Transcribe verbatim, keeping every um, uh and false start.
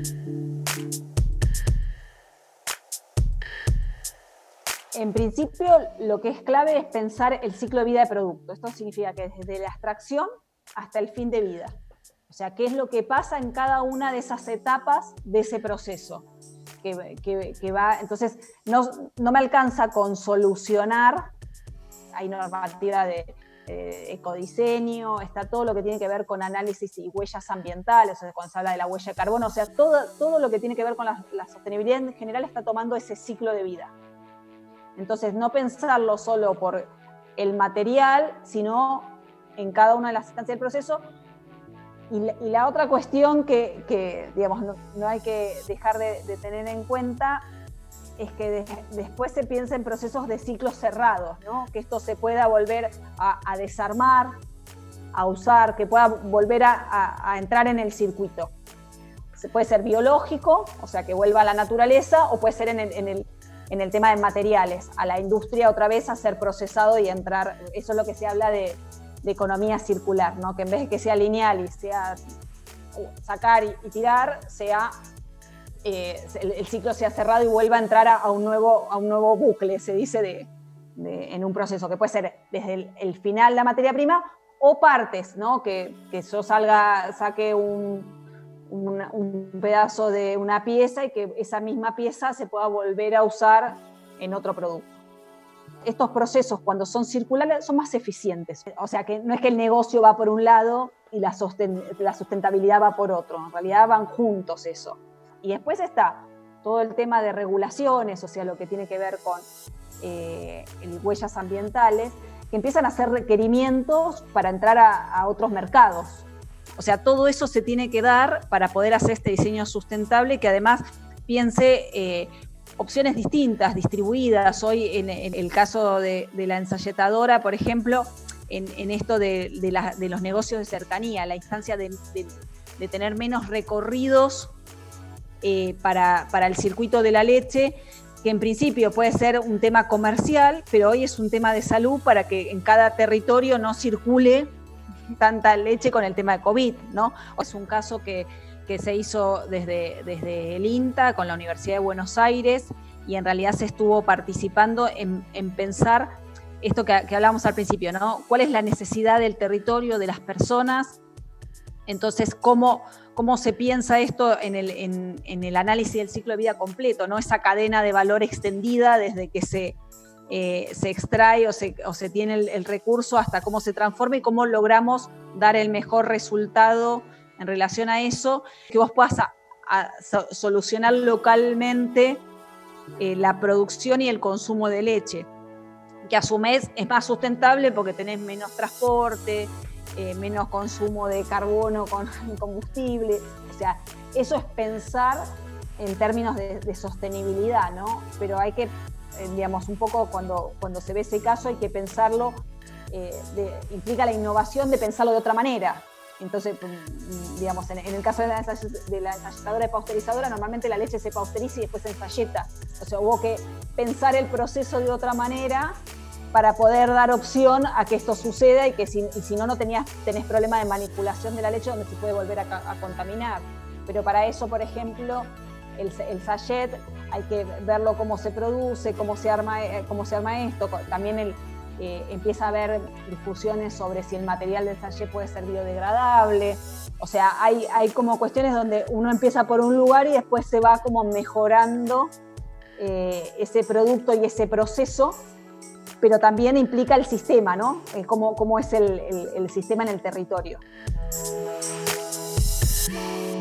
En principio, lo que es clave es pensar el ciclo de vida de producto. Esto significa que desde la extracción hasta el fin de vida. O sea, qué es lo que pasa en cada una de esas etapas de ese proceso. Que, que, que va, entonces, no, no me alcanza con solucionar. Hay normativa de eh, ecodiseño, está todo lo que tiene que ver con análisis y huellas ambientales, o sea, cuando se habla de la huella de carbono, o sea, todo, todo lo que tiene que ver con la, la sostenibilidad en general está tomando ese ciclo de vida. Entonces, no pensarlo solo por el material, sino en cada una de las instancias del proceso. Y la, y la otra cuestión que, que digamos, no, no hay que dejar de, de tener en cuenta es que de, después se piensa en procesos de ciclos cerrados, ¿no? Que esto se pueda volver a, a desarmar, a usar, que pueda volver a, a, a entrar en el circuito. Se puede ser biológico, o sea, que vuelva a la naturaleza, o puede ser en el, en el en el tema de materiales, a la industria otra vez a ser procesado y entrar, eso es lo que se habla de, de economía circular, ¿no? Que en vez de que sea lineal y sea sacar y, y tirar, sea, eh, el, el ciclo sea cerrado y vuelva a entrar a, a, un, nuevo, a un nuevo bucle, se dice, de, de, en un proceso, que puede ser desde el, el final la materia prima o partes, ¿no? Que, que yo salga, saque un... Un, un pedazo de una pieza y que esa misma pieza se pueda volver a usar en otro producto. Estos procesos, cuando son circulares, son más eficientes. O sea, que no es que el negocio va por un lado y la, sosten la sustentabilidad va por otro. En realidad van juntos eso. Y después está todo el tema de regulaciones, o sea, lo que tiene que ver con eh, huellas ambientales, que empiezan a hacer requerimientos para entrar a, a otros mercados. O sea, todo eso se tiene que dar para poder hacer este diseño sustentable que además piense eh, opciones distintas, distribuidas. Hoy en, en el caso de, de la ensayetadora, por ejemplo, en, en esto de, de, la, de los negocios de cercanía, la instancia de, de, de tener menos recorridos eh, para, para el circuito de la leche, que en principio puede ser un tema comercial, pero hoy es un tema de salud para que en cada territorio no circule tanta leche con el tema de COVID, ¿no? Es un caso que, que se hizo desde, desde el INTA con la Universidad de Buenos Aires y en realidad se estuvo participando en, en pensar esto que, que hablábamos al principio, ¿no? ¿Cuál es la necesidad del territorio, de las personas? Entonces, ¿cómo, cómo se piensa esto en el, en, en el análisis del ciclo de vida completo, ¿no? Esa cadena de valor extendida desde que se... Eh, se extrae o se, o se tiene el, el recurso hasta cómo se transforma y cómo logramos dar el mejor resultado en relación a eso, que vos puedas a, a solucionar localmente eh, la producción y el consumo de leche, que a su vez es más sustentable porque tenés menos transporte, eh, menos consumo de carbono con combustible. O sea, eso es pensar en términos de, de sostenibilidad, ¿no? Pero hay que digamos, un poco cuando, cuando se ve ese caso hay que pensarlo, eh, de, implica la innovación de pensarlo de otra manera. Entonces, digamos, en, en el caso de la, de la ensayetadora y pausterizadora, normalmente la leche se pausteriza y después se ensayeta. O sea, hubo que pensar el proceso de otra manera para poder dar opción a que esto suceda y que si, y si no, no tenías, tenés problema de manipulación de la leche donde se puede volver a, a contaminar. Pero para eso, por ejemplo, el, el sachet hay que verlo cómo se produce, cómo se arma, cómo se arma esto. También el, eh, empieza a haber discusiones sobre si el material del sachet puede ser biodegradable. O sea, hay, hay como cuestiones donde uno empieza por un lugar y después se va como mejorando eh, ese producto y ese proceso, pero también implica el sistema, ¿no? Eh, cómo, cómo es el, el, el sistema en el territorio.